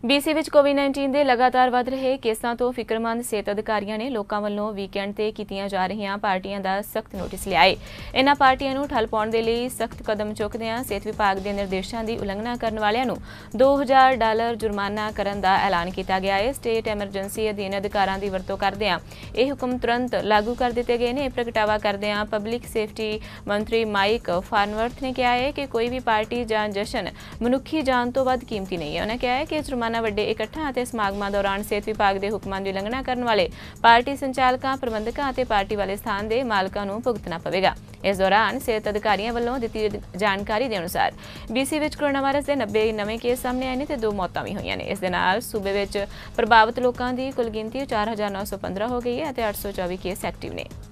BC ਵਿੱਚ COVID-19 ਦੇ ਲਗਾਤਾਰ ਵਧ ਰਹੇ ਕੇਸਾਂ ਤੋਂ ਫਿਕਰਮੰਦ ਸਿਹਤ ਅਧਿਕਾਰੀਆਂ ਨੇ ਲੋਕਾਂ ਵੱਲੋਂ ਵੀਕਐਂਡ ਤੇ ਕੀਤੀਆਂ ਜਾ ਰਹੀਆਂ ਪਾਰਟੀਆਂ ਦਾ ਸਖਤ ਨੋਟਿਸ ਲਿਆ ਹੈ। ਇਨ੍ਹਾਂ ਪਾਰਟੀਆਂ ਨੂੰ ਠੱਲ ਪਾਉਣ ਦੇ ਲਈ ਸਖਤ ਕਦਮ ਚੁੱਕਦਿਆਂ ਸਿਹਤ ਵਿਭਾਗ ਦੇ ਨਿਰਦੇਸ਼ਾਂ ਦੀ ਉਲੰਘਣਾ ਕਰਨ ਵਾਲਿਆਂ ਨੂੰ $2000 ਜੁਰਮਾਨਾ ਕਰਨ ਦਾ ਐਲਾਨ ਕੀਤਾ ਗਿਆ ਹੈ। ਸਟੇਟ ਐਮਰਜੈਂਸੀ ਅਧੀਨ ਅਧਿਕਾਰਾਂ ਦੀ ਵਰਤੋਂ ਕਰਦਿਆਂ ਇਹ ਹੁਕਮ ਤੁਰੰਤ ਲਾਗੂ ਕਰ ਦਿੱਤੇ ਗਏ ਨੇ। ਪ੍ਰਗਟਾਵਾ ਕਰਦਿਆਂ ਪਬਲਿਕ ਸੇਫਟੀ ਮੰਤਰੀ ਮਾਈਕ ਫਾਰਨਵਰਥ ਨੇ ਕਿਹਾ ਹੈ ਕਿ ਕੋਈ ਵੀ ਪਾਰਟੀ ਜਾਂ ਜਸ਼ਨ ਮਨੁੱਖੀ ਜਾਨ ਤੋਂ ਵੱਧ ਕੀਮਤੀ ਨਹੀਂ ਹੈ। ਉਨ੍ਹਾਂ ਕਿਹਾ ਹੈ ਕਿ ਵੱਡੇ ਇਕੱਠਾਂ ਅਤੇ ਸਮਾਗਮਾਂ ਦੌਰਾਨ ਸਿਹਤ ਵਿਭਾਗ ਦੇ ਹੁਕਮਾਂ ਦੀ ਉਲੰਘਣਾ ਕਰਨ ਵਾਲੇ ਪਾਰਟੀ ਸੰਚਾਲਕਾਂ, ਪ੍ਰਬੰਧਕਾਂ ਅਤੇ ਪਾਰਟੀ ਵਾਲੇ ਸਥਾਨ ਦੇ ਮਾਲਕਾਂ ਨੂੰ ਭੁਗਤਣਾ ਪਵੇਗਾ। ਇਸ ਦੌਰਾਨ ਸਿਹਤ ਅਧਿਕਾਰੀਆਂ ਵੱਲੋਂ ਦਿੱਤੀ ਜਾਣਕਾਰੀ ਦੇ ਅਨੁਸਾਰ BC ਵਿੱਚ ਕੋਰੋਨਾ ਵਾਇਰਸ ਦੇ 90 ਨਵੇਂ ਕੇਸ ਸਾਹਮਣੇ ਆਏ ਨੇ ਤੇ 2 ਮੌਤਾਂ ਵੀ ਹੋਈਆਂ ਨੇ। ਇਸ ਦੇ ਨਾਲ ਸੂਬੇ ਵਿੱਚ ਪ੍ਰਭਾਵਿਤ ਲੋਕਾਂ ਦੀ ਕੁੱਲ ਗਿਣਤੀ 4915 ਹੋ ਗਈ ਹੈ ਅਤੇ 824 ਕੇਸ ਐਕਟਿਵ ਨੇ।